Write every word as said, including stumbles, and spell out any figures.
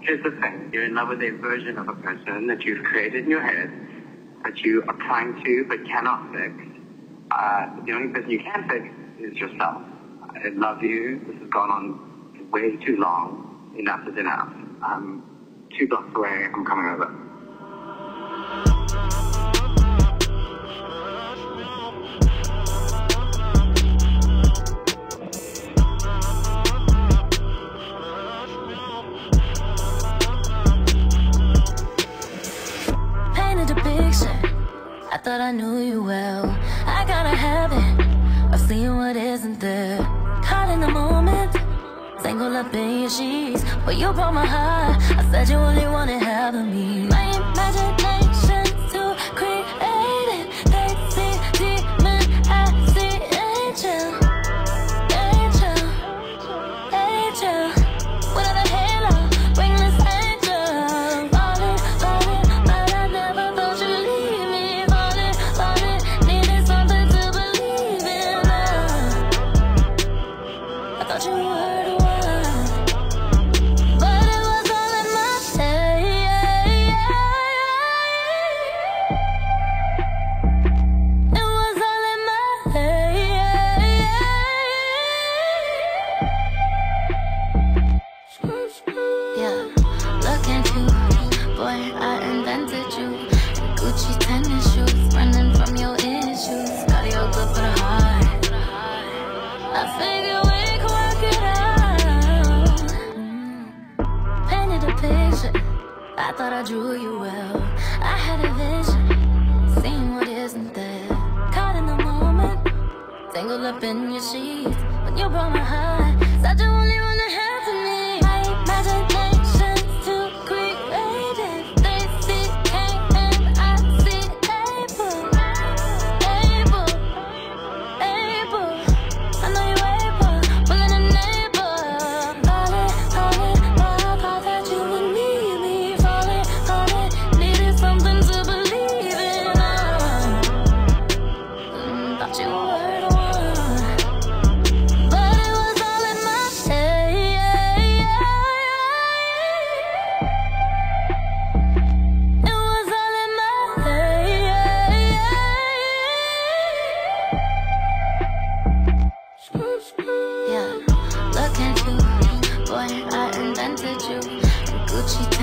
Here's the thing. You're in love with a version of a person that you've created in your head, that you are trying to but cannot fix. Uh, the only person you can fix is yourself. I love you. This has gone on way too long. Enough is enough. I'm two blocks away. I'm coming over. I thought I knew you well. I got a habit of seeing what isn't there. Caught in the moment, tangled up in your sheets. But you broke my heart. I said you only wanted half of me. My imagination's too creative. They see demon, I see angel. Angel, angel. Without a halo, wingless angel. Falling, falling, but I never thought you'd leave me. You were the one, but it was all in my head. It was all in my head. Yeah, look at you, boy, I invented you. Gucci tennis shoes, running from your issues. Cardio good for the heart. I figure we could work it out. mm. Painted a picture, I thought I drew you well. I had a vision, seeing what isn't there. Caught in the moment, tangled up in your sheets. When you broke my heart, said you only wanna have to me. My imagination's too creative. They see Cain and I see Abel. Abel, Abel. I know you able, willing a neighbor. Falling, falling, but I thought that you would need me. Falling, falling, needed something to believe in. uh. mm, Thought you were the one, but it was all in my head. It was all in my head. Yeah, look at you, boy, I invented you. Gucci